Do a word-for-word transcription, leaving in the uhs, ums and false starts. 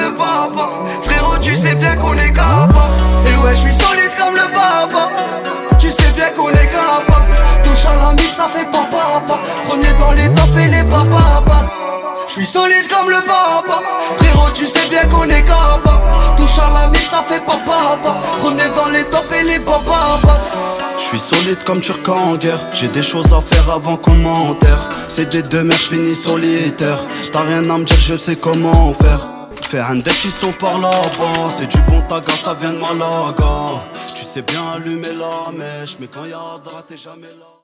le papa. Frérot, tu sais bien qu'on est capable. Et ouais, je suis solide comme le papa. Tu sais bien qu'on est capable. Touche à la mif, ça fait pas papa. Premier dans les tops et les papas. Je suis solide comme le papa. Frérot, tu sais bien qu'on est capable. Touche à la mif, ça fait pas papa. Premier dans les tops et les papas. Je suis solide comme Turc en guerre. J'ai des choses à faire avant qu'on m'enterre. C'est des deux mères, j'finis solitaire. T'as rien à me dire, je sais comment faire. Faire un deck qui sont par là-bas. C'est du bon taga, ça vient de Malaga. Tu sais bien allumer la mèche, mais quand y'a de t'es jamais là.